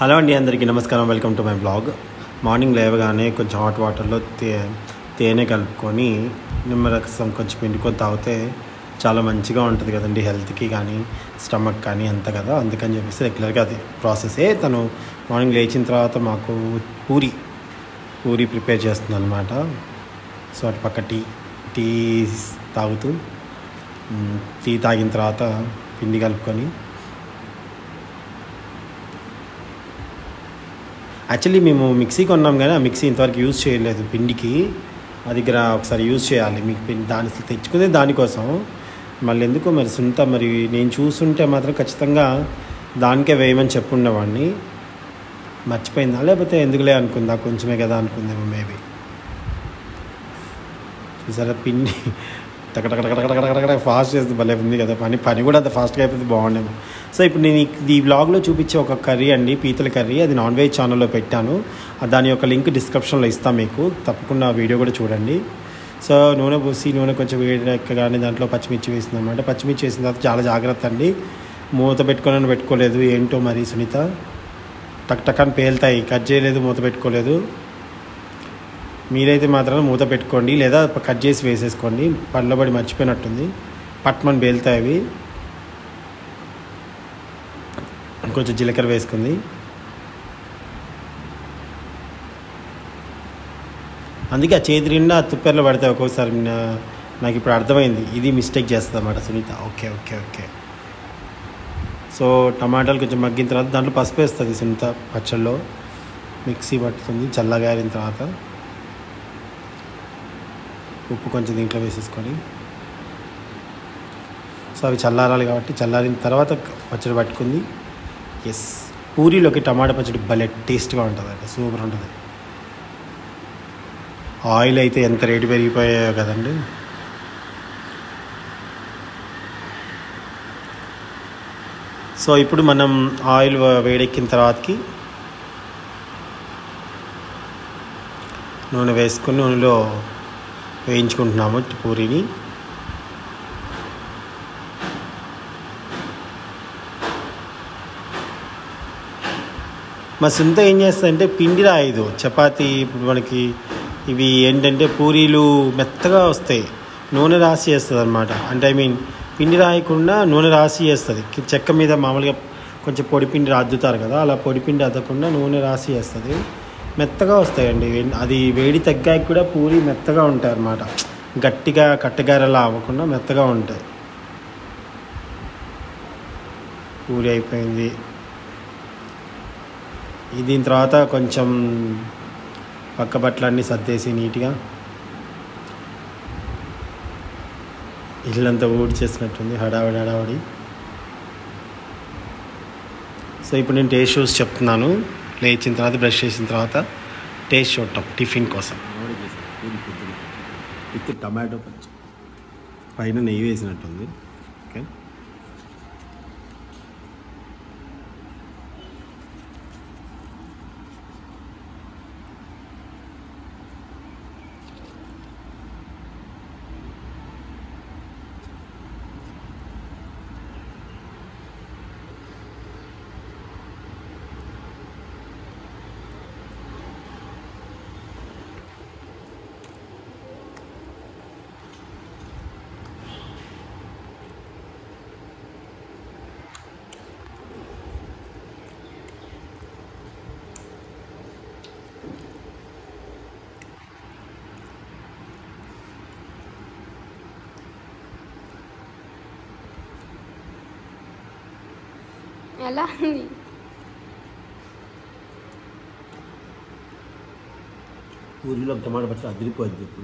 Hello అండి, అందరికీ నమస్కారం. Welcome to my blog. Morning లేవగానే కొంచెం హాట్ వాటర్లో తేనె కలుపుకొని నిమ్మరసం కొంచెం పిండుకొని తాగితే చాలా మంచిగా ఉంటుంది కదండి, హెల్త్కి కానీ స్టమక్ కానీ అంత కదా. అందుకని చెప్పేసి రెగ్యులర్గా అది ప్రాసెసే. తను మార్నింగ్ లేచిన తర్వాత మాకు పూరి ప్రిపేర్ చేస్తుంది అనమాట. సో అటు పక్క టీ తాగుతూ టీ తాగిన తర్వాత పిండి కలుపుకొని, యాక్చువల్లీ మేము మిక్సీ కొన్నాం కానీ ఆ మిక్సీ ఇంతవరకు యూజ్ చేయలేదు పిండికి. మా దగ్గర ఒకసారి యూజ్ చేయాలి. మీకు దాని తెచ్చుకునే దానికోసం మళ్ళీ ఎందుకో మరి సుంత మరి నేను చూస్తుంటే మాత్రం ఖచ్చితంగా దానికే వేయమని చెప్పుండేవాడిని. మర్చిపోయిందా లేకపోతే ఎందుకులే అనుకుందా, కొంచెమే కదా అనుకుందేమో మేబీ. చూసారా పిండి టకటకటకటకటకటకట ఫాస్ట్ చేస్తే భలే ఉంది కదా. పని కూడా అంత ఫాస్ట్గా అయిపోతే బాగుండేమో. సో ఇప్పుడు నేను ఈ బ్లాగ్లో చూపించే ఒక కర్రీ అండి, పీతల కర్రీ. అది నాన్ వెజ్ ఛానల్లో పెట్టాను. దాని యొక్క లింక్ డిస్క్రిప్షన్లో ఇస్తాను మీకు. తప్పకుండా ఆ వీడియో కూడా చూడండి. సో నూనె కొంచెం వేడెక్కగానే దాంట్లో పచ్చిమిర్చి వేసింది అనమాట. పచ్చిమిర్చి వేసిన తర్వాత చాలా జాగ్రత్త అండి, మూత పెట్టుకోలేదు. ఏంటో మరి సునీత టక్ అని పేలుతాయి. కట్ చేయలేదు, మూత పెట్టుకోలేదు. మీరైతే మాత్రం మూత పెట్టుకోండి, లేదా కట్ చేసి వేసేసుకోండి. పళ్ళలో పడి మర్చిపోయినట్టుంది, పట్మని పేలుతాయి అవి. కొంచెం జీలకర్ర వేసుకుంది. అందుకే ఆ చేతి నిండా తుప్పెర్లు పడతాయి ఒక్కొక్కసారి. నాకు ఇప్పుడు అర్థమైంది, ఇది మిస్టేక్ చేస్తుంది అన్నమాట సునీత. ఓకే. సో టమాటాలు కొంచెం మగ్గిన తర్వాత దాంట్లో పసుపు వేస్తుంది సునీత. పచ్చళ్ళలో మిక్సీ పట్టుతుంది. చల్లగారిన తర్వాత ఉప్పు కొంచెం దీంట్లో వేసేసుకొని, సో అవి చల్లారాలి కాబట్టి చల్లారిన తర్వాత పచ్చడి పట్టుకుంది. ఎస్, పూరీలోకి టమాటా పచ్చడి భలే టేస్ట్గా ఉంటుంది అండి, సూపర్ ఉంటుంది. ఆయిల్ అయితే ఎంత రేటు పెరిగిపోయాయో కదండి. సో ఇప్పుడు మనం ఆయిల్ వేడెక్కిన తర్వాతకి నూనె వేసుకొని నూనెలో వేయించుకుంటున్నాము పూరీని. మా సొంత ఏం చేస్తుందంటే పిండి రాయదు. చపాతీ ఇప్పుడు మనకి ఇవి ఏంటంటే పూరీలు మెత్తగా వస్తాయి, నూనె రాసి చేస్తుంది అనమాట. అంటే పిండి రాయకుండా నూనె రాసి చేస్తుంది. చెక్క మీద మామూలుగా కొంచెం పొడిపిండి అద్దుతారు కదా, అలా పొడిపిండి అద్దకుండా నూనె రాసి చేస్తుంది. మెత్తగా వస్తాయండి. అది వేడి తగ్గాక కూడా పూరి మెత్తగా ఉంటాయి అన్నమాట. గట్టిగా కట్టగారలా అవ్వకుండా మెత్తగా ఉంటాయి. పూరి అయిపోయింది. దీని తర్వాత కొంచెం పక్క బట్టలన్నీ సర్దేసి నీట్గా ఇల్లంతా ఊడి చేసినట్టుంది, హడావడి. సో ఇప్పుడు నేను టేస్ట్ చూసి చెప్తున్నాను. లేచిన తర్వాత బ్రష్ చేసిన తర్వాత టేస్ట్ చూడటం టిఫిన్ కోసం. విత్ టమాటో పచ్చడి, పైన నెయ్యి వేసినట్టుంది. ఓకే, ఎలా ఉంది? పూరీలో టమాటా పచ్చడి అదిరిపోయింది ఇప్పుడు.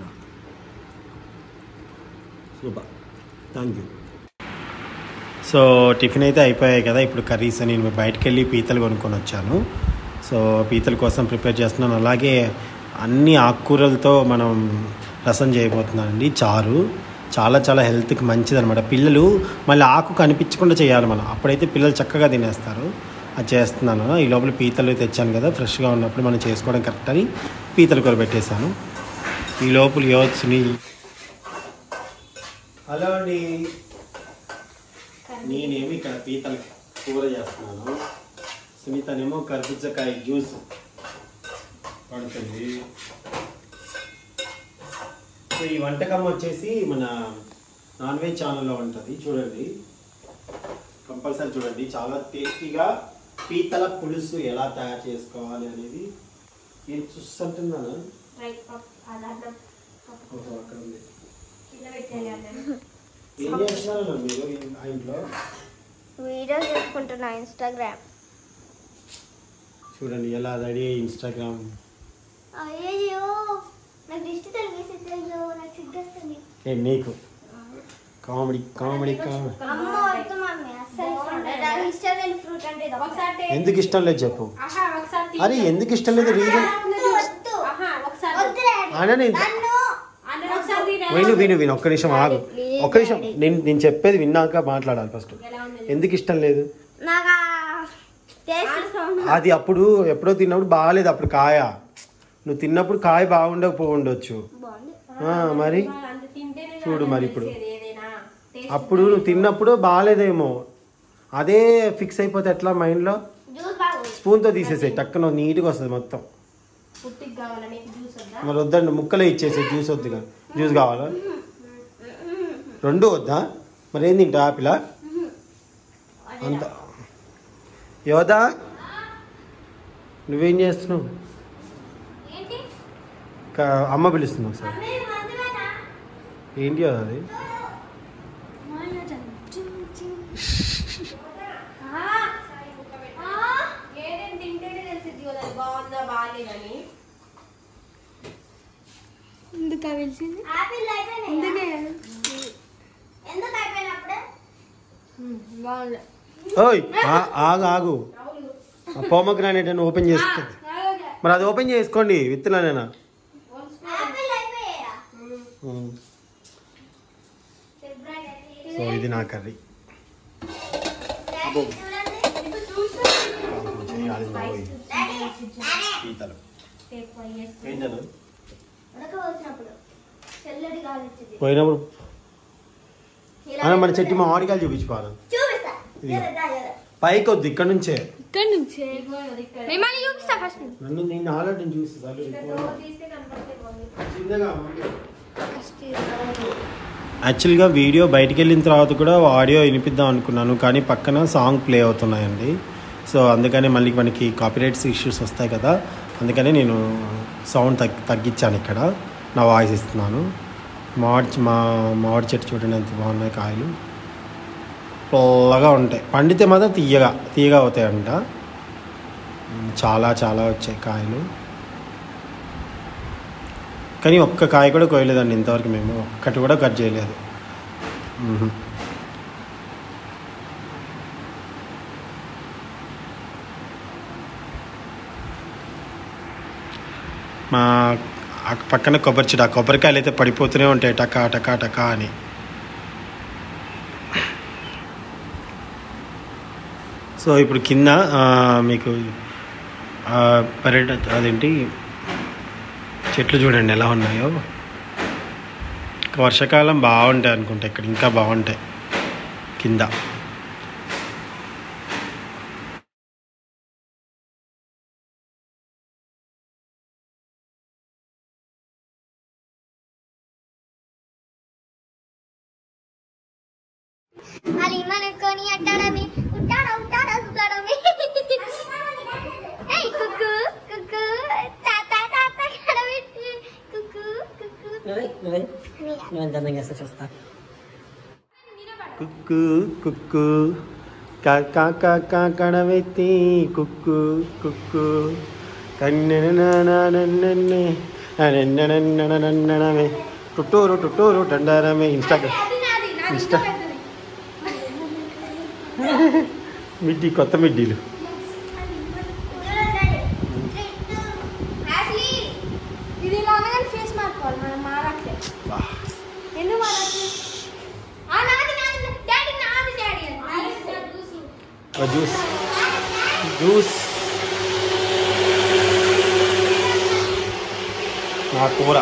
Super, thank you. So tiffin అయితే అయిపోయాయి కదా. ఇప్పుడు కర్రీస్ నేను బయటకు వెళ్ళి పీతలు కొనుక్కొని వచ్చాను. సో పీతల కోసం ప్రిపేర్ చేస్తున్నాను. అలాగే అన్ని ఆకుకూరలతో మనం రసం చేయబోతున్నానండి. చారు చాలా హెల్త్కి మంచిది అనమాట. పిల్లలు మళ్ళీ ఆకు కనిపించకుండా చేయాలి మనం, అప్పుడైతే పిల్లలు చక్కగా తినేస్తారు. అది చేస్తున్నాను. ఈ లోపల పీతలు తెచ్చాను కదా, ఫ్రెష్గా ఉన్నప్పుడు మనం చేసుకోవడం కరెక్ట్ అని పీతలు కూర పెట్టేశాను. ఈ లోపల యోత్స్ని హలో అండి, నేనేమి ఇక్కడ పీతలు కూర చేస్తున్నాను. సో సునీతనేమో కర్బూజకాయ జ్యూస్ పడుతుంది. సో ఈ వంటకం వచ్చేసి మన నాన్ వెజ్ ఛానల్లో ఉంటుంది, చూడండి కంపల్సరీ చూడండి. చాలా టేస్టీగా పీతల పులుసు ఎలా తయారు చేసుకోవాలి అనేది ఏం చూస్తుంటున్నాను. ఏం చేస్తున్నారు మీరు ఇంట్లో? వీడియో చేసుకుంటున్నా ఇన్స్టాగ్రామ్. చూడండి ఎలా రెడీ అయ్యి ఇన్స్టాగ్రామ్. అయ్యో నాకు దిష్టి తగిలేసేదో, నాకు సిగ్గొస్తుంది. నీకు కామెడీ కామెడీ కామెడీ. ఎందుకు ఇష్టం లేదు చెప్పు. అరే ఎందుకు ఇష్టం లేదు రీజన్ విను ఒక్క నిమిషం ఆగు, ఒక్క నిమిషం. నేను చెప్పేది విన్నాక మాట్లాడాలి. ఫస్ట్ ఎందుకు ఇష్టం లేదు? అది అప్పుడు ఎప్పుడో తిన్నప్పుడు బాగాలేదు. అప్పుడు కాయ నువ్వు తిన్నప్పుడు కాయ బాగుండకపోవచ్చు మరి. చూడు మరి ఇప్పుడు అప్పుడు నువ్వు తిన్నప్పుడు బాగాలేదేమో, అదే ఫిక్స్ అయిపోతే ఎట్లా మైండ్లో? స్పూన్తో తీసేసే టక్కున నీట్గా వస్తుంది మొత్తం. మరి వద్దండి ముక్కలే ఇచ్చేసే, జ్యూస్ వద్దు కదా. జ్యూస్ కావాలా? రెండు వద్దా? మరి ఏం తింటా ఆపిలా అంత? యోదా నువ్వేం చేస్తున్నావు? అమ్మ పిలుస్తున్నావు సార్. ఏంటి అది? ఓయ్ ఆగు. పోమగ్రానైట్ అని ఓపెన్ చేస్తుంది. మరి అది ఓపెన్ చేసుకోండి విత్తనాలేనా? సో ఇది నా కర్రీ. పోయినప్పుడు మన చెట్టు మామిడికాయలు చూపించుకోవాలి. పైకి వద్దు, ఇక్కడ నుంచే. నన్ను నేను ఆల్రెడీ చూస్తాను. యాక్చువల్గా వీడియో బయటికి వెళ్ళిన తర్వాత కూడా ఆడియో వినిపిద్దాం అనుకున్నాను, కానీ పక్కన సాంగ్ ప్లే అవుతున్నాయండి. సో అందుకని మళ్ళీ మనకి కాపీరైట్స్ ఇష్యూస్ వస్తాయి కదా, అందుకని నేను సౌండ్ తగ్గించాను. ఇక్కడ నా వాయిస్ ఇస్తున్నాను. మామిడి చెట్టు చూడండి ఎంత బాగున్నాయి కాయలు, పొల్లగా ఉంటాయి. పండితే మాత్రం తీయగా అవుతాయంట. చాలా చాలా వచ్చాయి కాయలు, కానీ ఒక్క కాయ కూడా కోయలేదండి ఇంతవరకు. మేము ఒక్కటి కూడా కట్ చేయలేదు. మా పక్కన కొబ్బరి చెట్టు, ఆ కొబ్బరికాయలు అయితే పడిపోతూనే ఉంటాయి టకా టకా టకా అని. సో ఇప్పుడు కింద మీకు అదేంటి చెట్లు చూడండి ఎలా ఉన్నాయో. వర్షాకాలం బాగుంటాయి అనుకుంటా, ఇక్కడ ఇంకా బాగుంటాయి కింద. కుక్కు కుక్కు కడవెత్తి కుక్కు కుక్కు కన్నెనమే టుట్టూరు టుట్టూరు టండారమే. ఇన్స్టా మిడ్డీ, కొత్త మిడ్డీలు. జ్యూస్ నా కూర.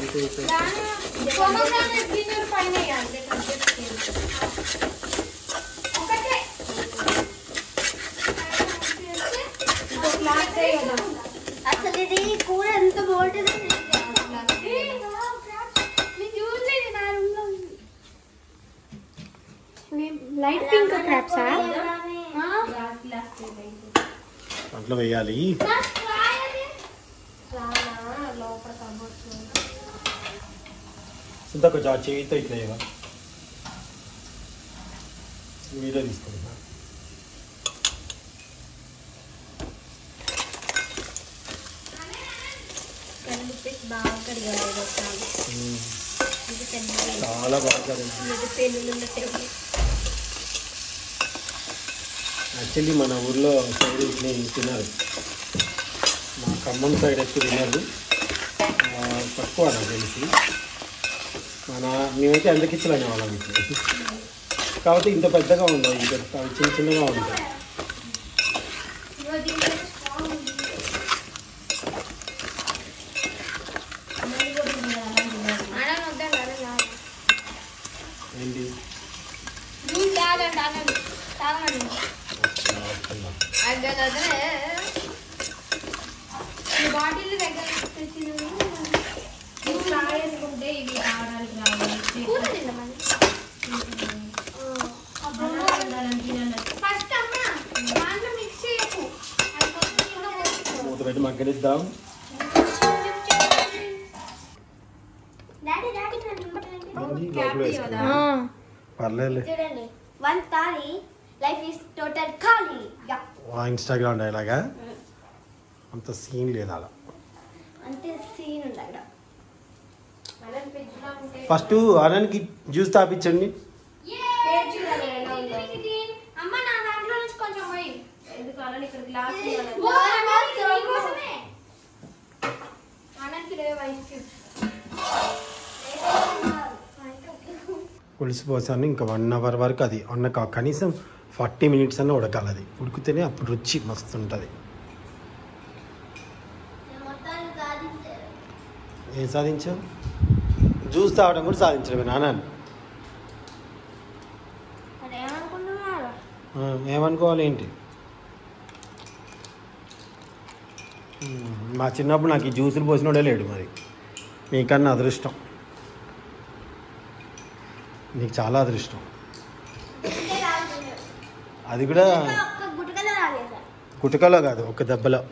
అసలు ఇది కూర ఎంత బాగుంటుంది. లైట్ పింక్ క్రాప్సా అట్లా వేయాలి. ఇంత కొంచెం చేయితో ఇట్లా వీడియో తీసుకుంటా. బాగా కడిగారు చాలా బాగా. యాక్చువల్లీ మన ఊర్లో సైడ్ ఇట్లా తిన్నారు, మా ఖమ్మం సైడ్ ఎక్కువ తినరు, తక్కువ నాకు తెలిసి. మేమైతే అందకిచ్చలు అనేవాళ్ళం ఇప్పుడు. కాబట్టి ఇంత పెద్దగా ఉండవు, ఇంకా అవి చిన్న చిన్నగా ఉంటాయి. ఏంటి బాటిల్ దగ్గర వేసుకుంటే ఇవి ఫస్ట్ అమ్మ మిక్స్ చేయకు, మూత పెట్టి మగ్గనిద్దాం. పర్లేదు. చూడండి, one thali life is total ఖాళీ. ఇన్స్టాగ్రామ్ డైలాగా అంత సీన్ లేదు అలా. అంటే సీన్ ఉండాలి. ఫస్ట్ అనానికి జ్యూస్ తాపించండి. అమ్మ నా దాంట్లో నుంచి కొంచెం పోయి, ఎందుకు అలా ఇక్కడ గ్లాస్ పులుసు పోసాను. ఇంకా 1 అవర్ వరకు అది కనీసం 40 మినిట్స్ అన్న ఉడకాలి. అది ఉడికితేనే అప్పుడు రుచి మస్తు ఉంటుంది. ఏం సాధించావు? జ్యూస్ తాగడం కూడా సాధించడమే నాన్న. ఏమనుకోవాలి ఏంటి? మా చిన్నప్పుడు నాకు ఈ జ్యూసులు పోసినోడే లేడు. మరి నీకన్నా అదృష్టం, నీకు చాలా అదృష్టం. అది కూడా గుటకలో కాదు, ఒక దెబ్బలో.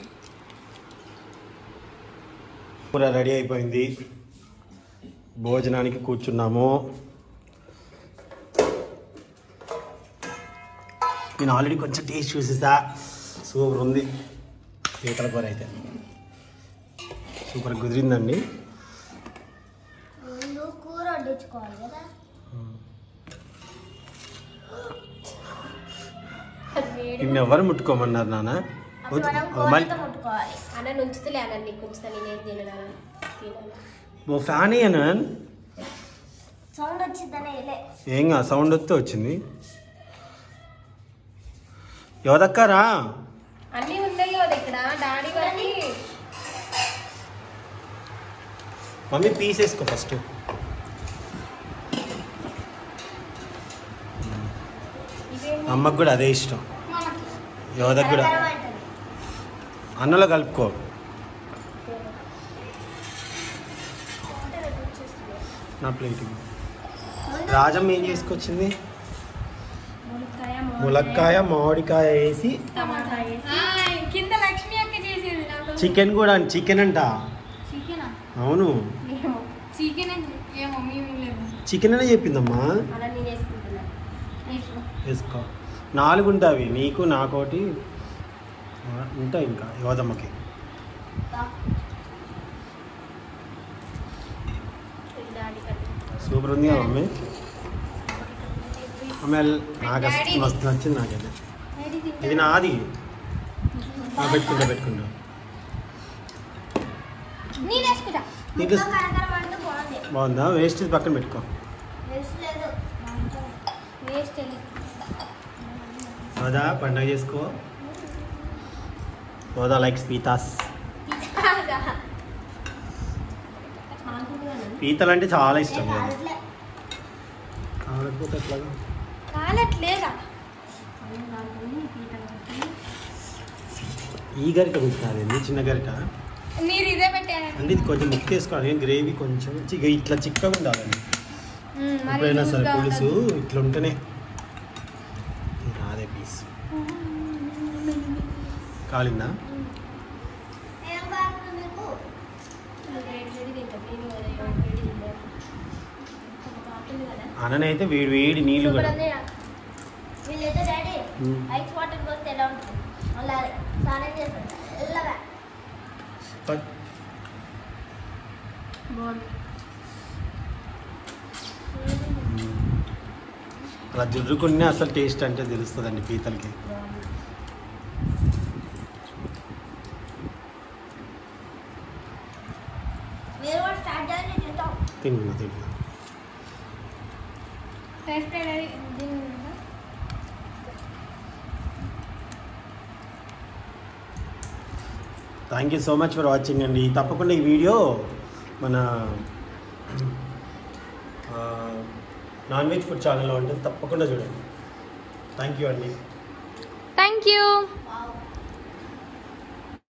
కూర రెడీ అయిపోయింది, భోజనానికి కూర్చున్నాము. నేను ఆల్రెడీ కొంచెం టేస్ట్ చూసేసా, సూపర్ ఉంది. పీతల కూర అయితే సూపర్ కుదిరిందండి. కూర వడ్డించుకోవాలి కదా. నిన్నెవరు ముట్టుకోమన్నారు నాన్న? ఫ్యాన్ అయ్యానా? ఏం కా సౌండ్ వస్తే వచ్చింది. ఎవదక్కరా అన్నీ ఉన్నాయి ఇక్కడ డాడీ గారి. మమ్మీ పీస్ వేసుకో ఫస్ట్. అమ్మకు కూడా అదే ఇష్టం, యోధకు కూడా. అన్నంలో కలుపుకో. నా ప్లేట్. రాజమ్మ ఏం చేసుకొచ్చింది? ములక్కాయ మామిడికాయ వేసి చికెన్ కూడా. చికెన్ అంట. అవును, చికెన్ అనే చెప్పిందమ్మా. వేసుకో. 4 ఉంటాయి, నీకు నాకోటి ఉంటాయి ఇంకా యోధమ్మకి. సూపర్ ఉంది కదా మమ్మీ? ఆమె నాకు మస్తు నచ్చింది. నాకైతే ఇది నాది. పెట్టుకుంటా బాగుందా? వేస్ట్ పక్కన పెట్టుకో. హోదా పండగ చేసుకో. హోదా లైక్స్ పీతాస్. పీతలు అంటే చాలా ఇష్టం కదా. కాలకపోతే ఎట్లాగా కాలట్లేదా ఈ గరిక పెట్టినారు, చిన్న గరిక మీరు ఇదే పెట్టారు అంటే ఇది కొంచెం ముక్కు వేసుకోవాలి. గ్రేవీ కొంచెం ఇట్లా చిక్కగా ఉండాలండి. ఎప్పుడైనా సరే పులుసు ఇట్లా ఉంటేనే రాదే పీస్. కాలిందా? అననైతే వేడి వేడి నీళ్ళు కూడా. వీళ్ళైతే డాడీ ఐస్ వాటర్ పోస్తే ఎలా ఉంటుంది, మళ్ళీ స్నానం చేస్తాడు ఎల్లగా అలా జుర్రుకునే అసలు టేస్ట్ అంటే తెలుస్తుందండి పీతలకి. తిన్నా తిన్నా. Thank you so much for watching అండి. తప్పకుండా ఈ వీడియో మన నాన్ వెజ్ ఫుడ్ ఛానల్లో ఉంటుంది, తప్పకుండా చూడండి. థ్యాంక్ యూ అండి. Thank you.